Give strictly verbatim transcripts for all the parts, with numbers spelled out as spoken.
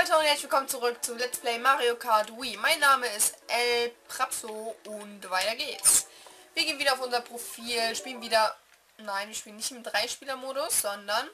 Leute und herzlich willkommen zurück zu Let's Play Mario Kart Wii. Mein Name ist El Prapso und weiter geht's. Wir gehen wieder auf unser Profil, spielen wieder... Nein, wir spielen nicht im Drei-Spieler-Modus, sondern...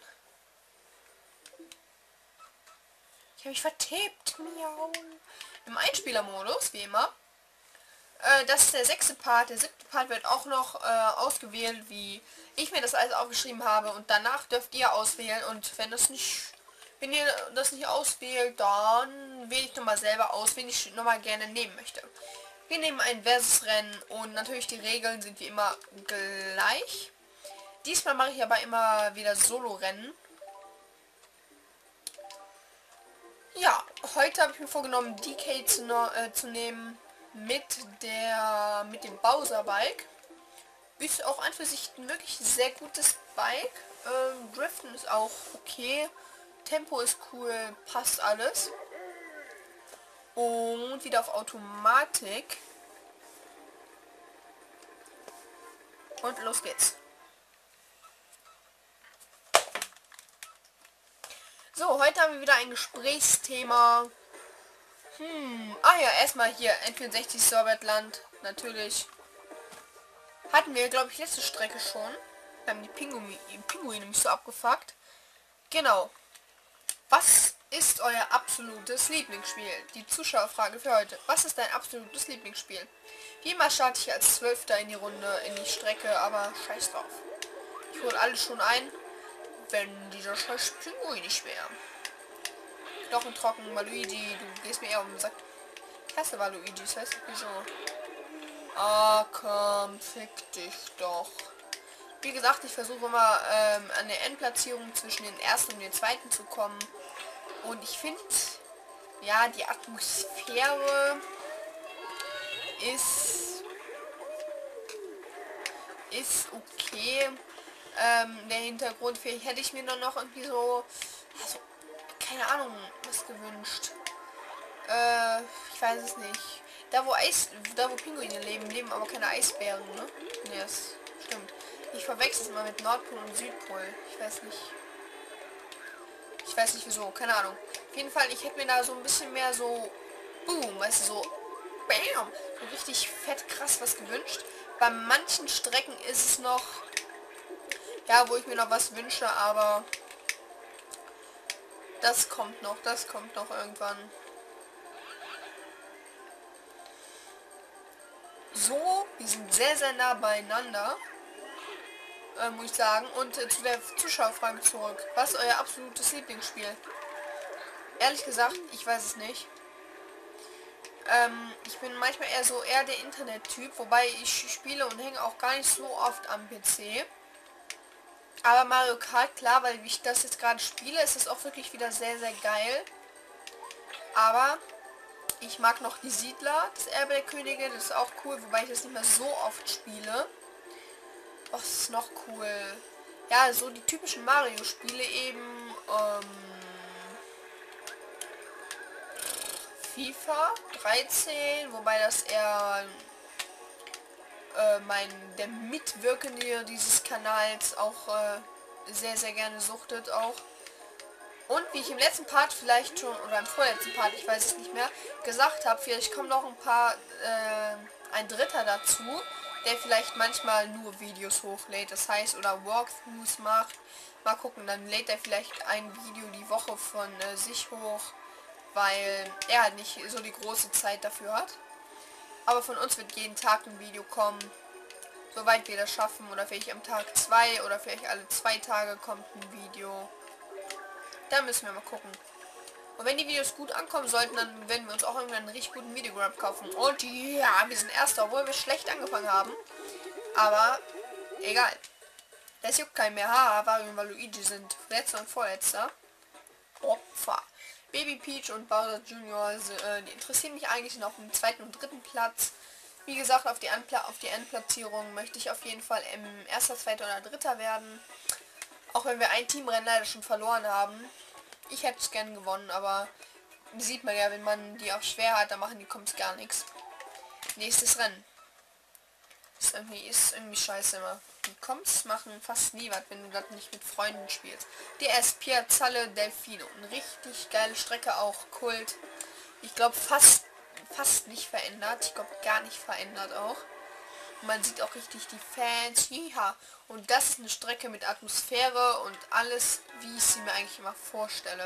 Ich habe mich vertippt. Miau. Im Einspieler-Modus, wie immer. Äh, das ist der sechste Part. Der siebte Part wird auch noch äh, ausgewählt, wie ich mir das alles aufgeschrieben habe. Und danach dürft ihr auswählen. Und wenn das nicht... Wenn ihr das nicht auswählt, dann wähle ich nochmal selber aus, wen ich nochmal gerne nehmen möchte. Wir nehmen ein Versus-Rennen und natürlich die Regeln sind wie immer gleich. Diesmal mache ich aber immer wieder Solo-Rennen. Ja, heute habe ich mir vorgenommen, D K zu, äh, zu nehmen mit der mit dem Bowser-Bike. Ist auch an für sich ein wirklich sehr gutes Bike. Ähm, Driften ist auch okay. Tempo ist cool, passt alles. Und wieder auf Automatik. Und los geht's. So, heute haben wir wieder ein Gesprächsthema. Hm, ah ja, erstmal hier N vierundsechzig Sorbetland. Natürlich. Hatten wir, glaube ich, letzte Strecke schon. Da haben die Pinguine, Pinguine mich so abgefuckt. Genau. Was ist euer absolutes Lieblingsspiel? Die Zuschauerfrage für heute. Was ist dein absolutes Lieblingsspiel? Wie immer starte ich als Zwölfter in die Runde, in die Strecke, aber scheiß drauf. Ich hole alles schon ein, wenn dieser scheiß Pinguin nicht wäre. Knochen trocken, Waluigi, du gehst mir eher um den Sack. Ich hasse Waluigi, ich weiß nicht wieso. Ah, komm, fick dich doch. Wie gesagt, ich versuche immer ähm, an der Endplatzierung zwischen den ersten und den zweiten zu kommen. Und ich finde, ja, die Atmosphäre ist ist okay. Ähm, der Hintergrund, vielleicht hätte ich mir dann noch irgendwie so, also, keine Ahnung, was gewünscht. Äh, ich weiß es nicht. Da wo Eis, da wo Pinguine leben, leben aber keine Eisbären, ne? Ne, das stimmt. Ich verwechsel es mal mit Nordpol und Südpol. Ich weiß nicht. Ich weiß nicht wieso, keine Ahnung. Auf jeden Fall, ich hätte mir da so ein bisschen mehr so boom, weißt du, so bam, so richtig fett krass was gewünscht. Bei manchen Strecken ist es noch, ja, wo ich mir noch was wünsche, aber das kommt noch, das kommt noch irgendwann. So, wir sind sehr, sehr nah beieinander. Äh, muss ich sagen. Und äh, zu der Zuschauerfrage zurück. Was ist euer absolutes Lieblingsspiel? Ehrlich gesagt, ich weiß es nicht. Ähm, ich bin manchmal eher so eher der Internet-Typ, wobei ich spiele und hänge auch gar nicht so oft am P C. Aber Mario Kart, klar, weil ich das jetzt gerade spiele, ist es auch wirklich wieder sehr, sehr geil. Aber ich mag noch die Siedler, das Erbe der Könige, das ist auch cool, wobei ich das nicht mehr so oft spiele. Was ist noch cool? Ja, so die typischen Mario-Spiele eben. Ähm, FIFA dreizehn, wobei das eher äh, mein der Mitwirkende dieses Kanals auch äh, sehr, sehr gerne suchtet auch. Und wie ich im letzten Part vielleicht schon, oder im vorletzten Part, ich weiß es nicht mehr, gesagt habe, vielleicht kommen noch ein paar, äh, ein Dritter dazu, der vielleicht manchmal nur Videos hochlädt, das heißt, oder Walkthroughs macht. Mal gucken, dann lädt er vielleicht ein Video die Woche von äh, sich hoch, weil er halt nicht so die große Zeit dafür hat. Aber von uns wird jeden Tag ein Video kommen, soweit wir das schaffen, oder vielleicht am Tag zwei oder vielleicht alle zwei Tage kommt ein Video. Da müssen wir mal gucken. Und wenn die Videos gut ankommen sollten, dann werden wir uns auch irgendwann einen richtig guten Videograb kaufen. Und ja, wir sind Erster, obwohl wir schlecht angefangen haben. Aber egal. Das juckt kein mehr. Haha, Wario und Waluigi sind Letzter und Vorletzter. Opfer. Baby Peach und Bowser Junior äh, die interessieren mich eigentlich noch auf dem zweiten und dritten Platz. Wie gesagt, auf die, Anpla auf die Endplatzierung möchte ich auf jeden Fall im erster, zweiter oder dritter werden. Auch wenn wir ein Teamrennen leider schon verloren haben. Ich hätte es gern gewonnen, aber sieht man ja, wenn man die auch schwer hat, dann machen die kommt gar nichts. Nächstes Rennen. Ist irgendwie, ist irgendwie scheiße immer. Die Comps machen fast nie was, wenn du das nicht mit Freunden spielst. D S Piazzale Delfino. Eine richtig geile Strecke, auch Kult. Ich glaube fast, fast nicht verändert. Ich glaube gar nicht verändert auch. Man sieht auch richtig die Fans. Ja. Und das ist eine Strecke mit Atmosphäre und alles, wie ich sie mir eigentlich immer vorstelle.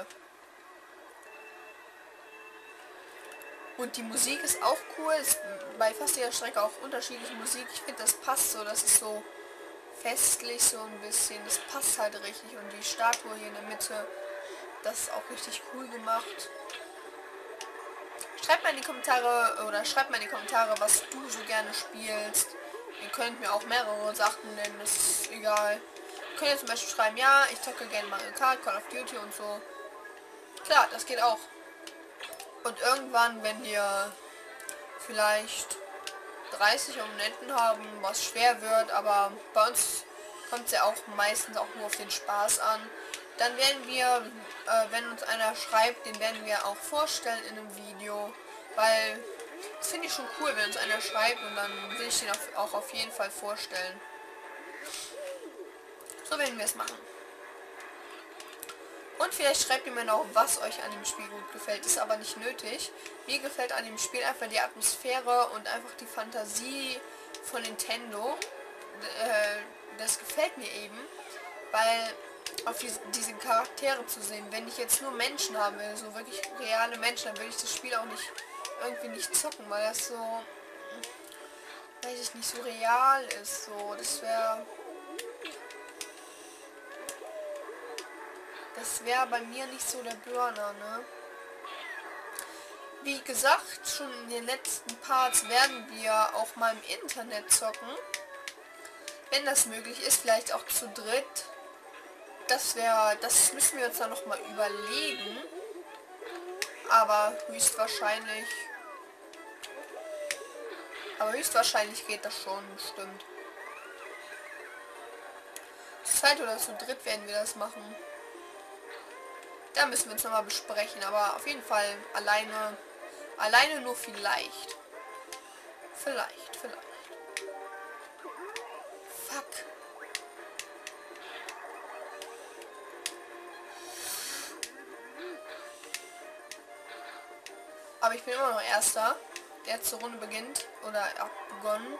Und die Musik ist auch cool. Ist bei fast jeder Strecke auch unterschiedliche Musik. Ich finde, das passt so. Das ist so festlich so ein bisschen. Das passt halt richtig. Und die Statue hier in der Mitte, das ist auch richtig cool gemacht. Schreibt mal in die Kommentare oder schreibt mal in die Kommentare, was du so gerne spielst. Ihr könnt mir auch mehrere Sachen nennen, das ist egal. Ihr könnt jetzt zum Beispiel schreiben, ja, ich zocke gerne Mario Kart, Call of Duty und so. Klar, das geht auch. Und irgendwann, wenn wir vielleicht dreißig Abonnenten haben, was schwer wird, aber bei uns kommt es ja auch meistens auch nur auf den Spaß an, dann werden wir, äh, wenn uns einer schreibt, den werden wir auch vorstellen in einem Video, weil das finde ich schon cool, wenn uns einer schreibt und dann will ich den auch auf jeden Fall vorstellen. So werden wir es machen. Und vielleicht schreibt ihr mir noch, was euch an dem Spiel gut gefällt. Ist aber nicht nötig. Mir gefällt an dem Spiel einfach die Atmosphäre und einfach die Fantasie von Nintendo. Äh, das gefällt mir eben, weil auf diese, diese Charaktere zu sehen, wenn ich jetzt nur Menschen haben will, so wirklich reale Menschen, dann will ich das Spiel auch nicht irgendwie nicht zocken, weil das so, weiß ich nicht, so real ist. So, das wäre Das wäre bei mir nicht so der Burner, ne? Wie gesagt, schon in den letzten Parts werden wir auch mal im Internet zocken. Wenn das möglich ist, vielleicht auch zu dritt. Das wäre, das müssen wir uns dann noch mal überlegen. Aber höchstwahrscheinlich, aber höchstwahrscheinlich geht das schon, stimmt. Zu zweit oder zu dritt werden wir das machen. Da müssen wir uns nochmal besprechen, aber auf jeden Fall alleine, alleine nur vielleicht. Vielleicht, vielleicht. Fuck. Aber ich bin immer noch Erster. Die letzte Runde beginnt. Oder hat begonnen.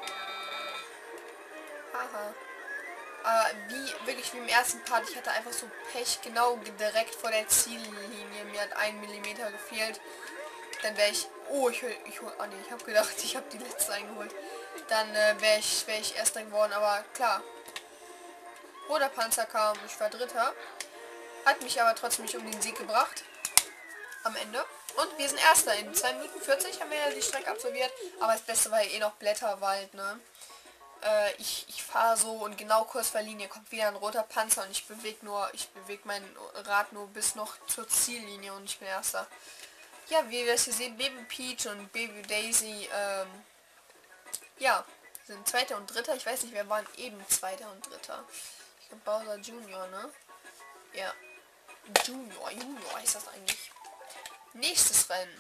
Haha. Aber wie, wirklich wie im ersten Part, ich hatte einfach so Pech, genau direkt vor der Ziellinie. Mir hat ein Millimeter gefehlt. Dann wäre ich... Oh, ich hol... Ich hol... Ah, nee, ich habe gedacht, ich habe die letzte eingeholt. Dann äh, wäre ich, wär ich Erster geworden, aber klar. Roter Panzer kam, ich war Dritter. Hat mich aber trotzdem nicht um den Sieg gebracht. Am Ende. Und wir sind Erster. In zwei Minuten vierzig haben wir ja die Strecke absolviert. Aber das Beste war ja eh noch Blätterwald, ne? Äh, ich ich fahre so und genau kurz vor der Linie kommt wieder ein roter Panzer und ich bewege nur, ich bewege mein Rad nur bis noch zur Ziellinie und ich bin Erster. Ja, wie wir es hier sehen, Baby Peach und Baby Daisy, ähm, ja, sind Zweiter und Dritter. Ich weiß nicht, wer waren eben Zweiter und Dritter. Ich glaube Bowser Junior, ne? Ja. Junior, Junior heißt das eigentlich. Nächstes Rennen.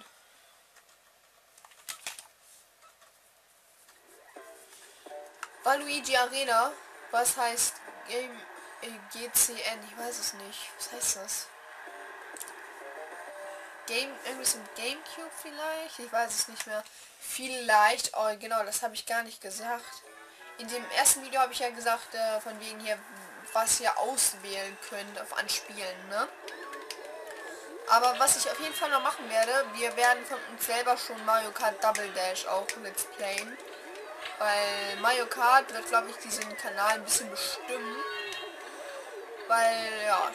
Waluigi Arena. Was heißt Game, äh, G C N? Ich weiß es nicht. Was heißt das? Game, irgendwas im Gamecube vielleicht? Ich weiß es nicht mehr. Vielleicht, oh genau, das habe ich gar nicht gesagt. In dem ersten Video habe ich ja gesagt, äh, von wegen hier, was ihr auswählen könnt auf Anspielen, ne? Aber was ich auf jeden Fall noch machen werde, wir werden von uns selber schon Mario Kart Double Dash auch Let's Playen. Weil Mario Kart wird, glaube ich, diesen Kanal ein bisschen bestimmen. Weil, ja,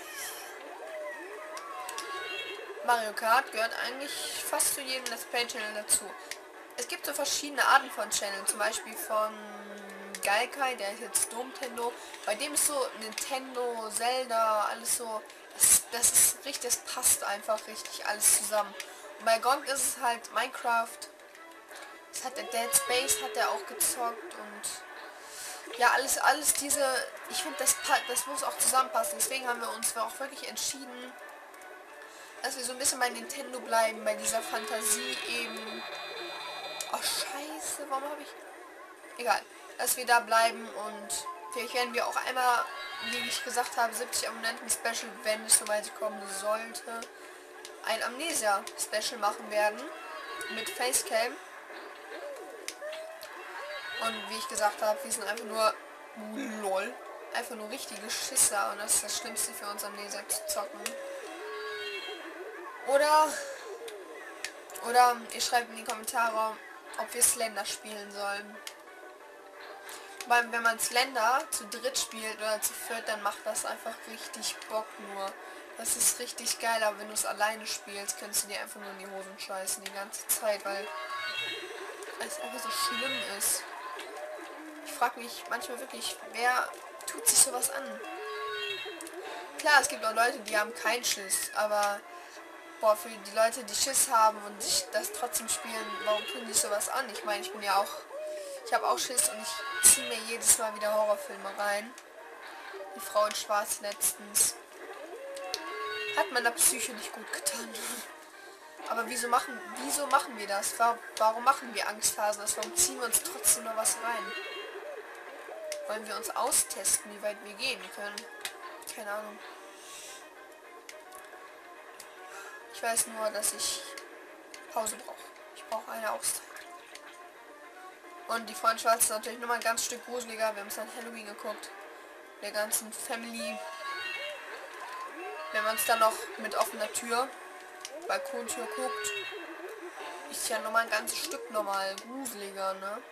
Mario Kart gehört eigentlich fast zu jedem Let's Play Channel dazu. Es gibt so verschiedene Arten von Channel, zum Beispiel von Gaikai, der ist jetzt Nintendo. Bei dem ist so Nintendo, Zelda, alles so, das, das ist richtig, das passt einfach richtig alles zusammen. Und bei Gronk ist es halt Minecraft. Das hat der Dead Space, hat er auch gezockt und ja, alles, alles diese, ich finde, das, das muss auch zusammenpassen. Deswegen haben wir uns auch wirklich entschieden, dass wir so ein bisschen bei Nintendo bleiben, bei dieser Fantasie eben. Oh, scheiße, warum habe ich... Egal. dass wir da bleiben und vielleicht werden wir auch einmal, wie ich gesagt habe, siebzig Abonnenten Special, wenn es soweit kommen sollte, ein Amnesia Special machen werden mit Facecam. Und wie ich gesagt habe, wir sind einfach nur lol, einfach nur richtige Schisser und das ist das Schlimmste für uns Amnesia zu zocken. Oder oder ihr schreibt in die Kommentare, ob wir Slender spielen sollen. Weil wenn man Slender zu dritt spielt oder zu viert, dann macht das einfach richtig Bock nur. Das ist richtig geil, aber wenn du es alleine spielst, kannst du dir einfach nur in die Hosen scheißen die ganze Zeit, weil es einfach so schlimm ist. Ich frage mich manchmal wirklich, wer tut sich sowas an? Klar, es gibt auch Leute, die haben keinen Schiss, aber boah, für die Leute, die Schiss haben und sich das trotzdem spielen, warum tun die sowas an? Ich meine, ich bin ja auch, ich habe auch Schiss und ich ziehe mir jedes Mal wieder Horrorfilme rein. Die Frau in Schwarz letztens. Hat meiner Psyche nicht gut getan. Aber wieso machen, wieso machen wir das? Warum machen wir Angsthasen? Warum ziehen wir uns trotzdem noch was rein? Wollen wir uns austesten, wie weit wir gehen können? Keine Ahnung. Ich weiß nur, dass ich Pause brauche. Ich brauche eine Auszeit. Und die Freund Schwarz ist natürlich nochmal ein ganz Stück gruseliger. Wir haben es an Halloween geguckt. Der ganzen Family. Wenn man es dann noch mit offener Tür, Balkontür guckt, ist ja nochmal ein ganzes Stück normal gruseliger, ne?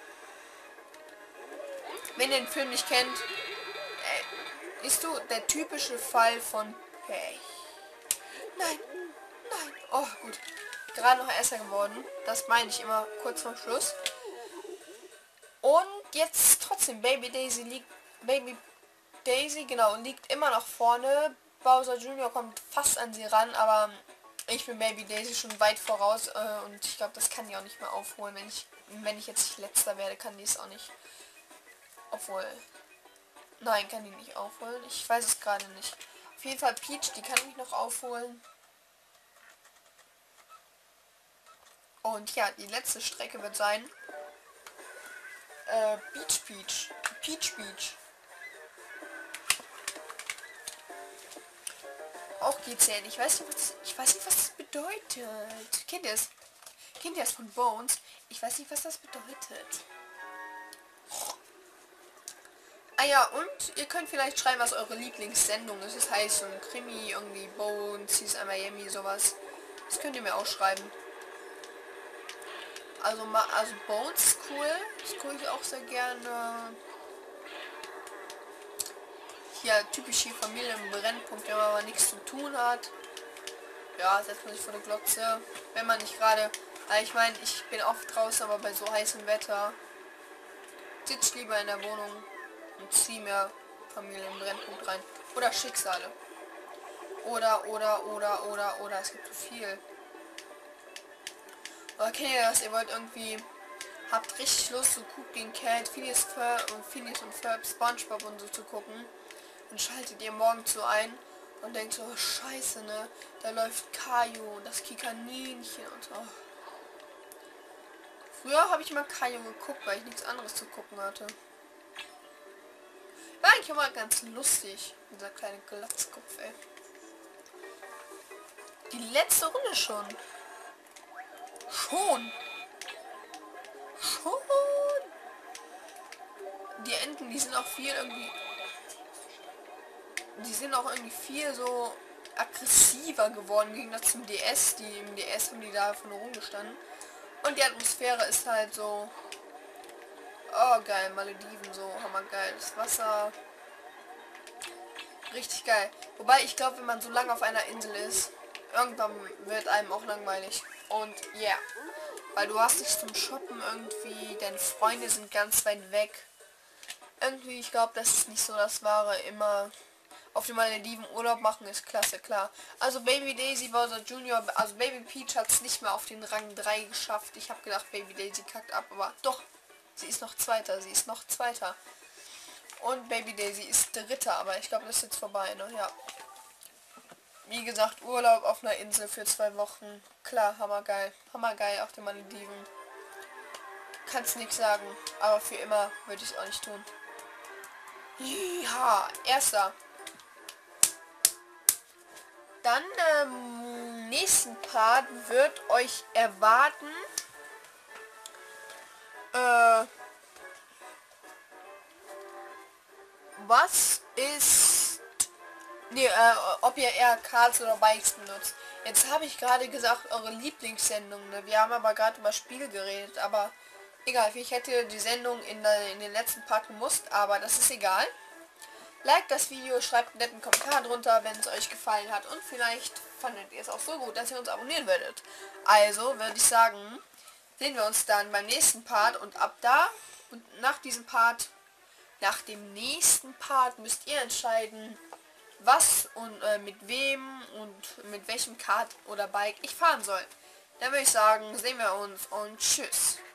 Wenn ihr den Film nicht kennt, äh, ist du der typische Fall von Pech. Nein, nein. Oh, gut. Gerade noch erster geworden. Das meine ich immer kurz vor Schluss. Und jetzt trotzdem, Baby Daisy liegt, Baby Daisy, genau, liegt immer noch vorne. Bowser Junior kommt fast an sie ran, aber ich bin Baby Daisy schon weit voraus äh, und ich glaube, das kann die auch nicht mehr aufholen. Wenn ich, wenn ich jetzt nicht letzter werde, kann die es auch nicht. Obwohl, nein, kann die nicht aufholen. Ich weiß es gerade nicht. Auf jeden Fall Peach, die kann mich noch aufholen. Und ja, die letzte Strecke wird sein äh, Beach Peach. Peach Beach. Auch G zehn. Ich weiß nicht, was, ich weiß nicht, was das bedeutet. Kennt ihr es? Kennt ihr es von Bones? Ich weiß nicht, was das bedeutet. Ah ja, und ihr könnt vielleicht schreiben, was eure Lieblingssendung ist. Das heißt so ein Krimi, irgendwie Bones, C S I Miami, sowas. Das könnt ihr mir auch schreiben. Also, also Bones ist cool. Das gucke ich auch sehr gerne. Ja, typisch hier Familie im Brennpunkt, wenn man aber nichts zu tun hat. Ja, setzt man sich vor der Glotze. Wenn man nicht gerade, ich meine, ich bin oft draußen, aber bei so heißem Wetter sitze ich lieber in der Wohnung und ziehe mir Familie im Brennpunkt rein. Oder Schicksale. Oder, oder, oder, oder, oder, es gibt so viel. Aber kennt ihr das? Ihr wollt irgendwie, habt richtig Lust, so Coop gegen Cat, Phineas und Phineas und Ferb, SpongeBob und so zu gucken. Dann schaltet ihr morgen zu ein und denkt so, oh, scheiße, ne? Da läuft Kaio und das Kikaninchen und so. Früher habe ich mal Kaio geguckt, weil ich nichts anderes zu gucken hatte. War eigentlich immer ganz lustig, dieser kleine Glatzkopf, ey. Die letzte Runde schon. Schon. Schon. Die Enten, die sind auch viel irgendwie... Die sind auch irgendwie viel so aggressiver geworden gegen das zum D S. Die im D S haben die da von rumgestanden. Und die Atmosphäre ist halt so... Oh geil, Malediven, so hammergeil. Das Wasser... Richtig geil. Wobei ich glaube, wenn man so lange auf einer Insel ist, irgendwann wird einem auch langweilig. Und ja, yeah. Weil du hast nichts zum Shoppen irgendwie, deine Freunde sind ganz weit weg. Irgendwie, ich glaube, das ist nicht so das Wahre. Immer auf den Malediven Urlaub machen ist klasse, klar. Also Baby Daisy, Bowser Junior, also Baby Peach hat es nicht mehr auf den Rang drei geschafft. Ich habe gedacht, Baby Daisy kackt ab, aber doch, sie ist noch Zweiter, sie ist noch Zweiter. Und Baby Daisy ist Dritter, aber ich glaube, das ist jetzt vorbei, ne? Ja. Wie gesagt, Urlaub auf einer Insel für zwei Wochen. Klar, hammergeil. Hammergeil auf den Malediven. kannst nichts sagen, aber für immer würde ich es auch nicht tun. Ja, erster. Dann ähm, nächsten Part wird euch erwarten. Äh, was ist... Nee, äh, ob ihr eher Karts oder Bikes benutzt. Jetzt habe ich gerade gesagt, eure Lieblingssendung. Ne? Wir haben aber gerade über Spiel geredet, aber egal. Ich hätte die Sendung in, der, in den letzten Part gemusst, aber das ist egal. Like das Video, schreibt einen netten Kommentar drunter, wenn es euch gefallen hat. Und vielleicht fandet ihr es auch so gut, dass ihr uns abonnieren würdet. Also würde ich sagen, sehen wir uns dann beim nächsten Part. Und ab da und nach diesem Part, nach dem nächsten Part müsst ihr entscheiden, was und äh, mit wem und mit welchem Kart oder Bike ich fahren soll. Dann würde ich sagen, sehen wir uns und tschüss.